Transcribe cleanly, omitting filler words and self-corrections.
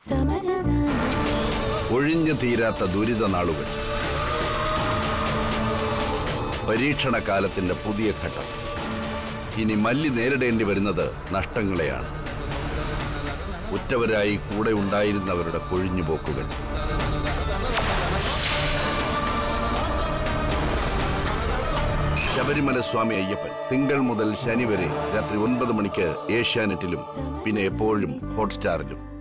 ഒഴിഞ്ഞു തീരാത്ത ദുരിത നാളുകൾ, പരീക്ഷണ കാലത്തിന്റെ പുതിയ ഘട്ടം. ഇനി മല്ലി നേരിടേണ്ടി വരുന്നത് നഷ്ടങ്ങളെയാണ്. ഉറ്റവരായി കൂടെ ഉണ്ടായിരുന്നവരുടെ കൊഴിഞ്ഞുപോക്കുകൾ. ശബരിമല സ്വാമി അയ്യപ്പൻ തിങ്കൾ മുതൽ ശനി വരെ രാത്രി 9 മണിക്ക് ഏഷ്യാനെറ്റിലും പിന്നെ എപ്പോഴും ഹോട്ട്സ്റ്റാറിലും.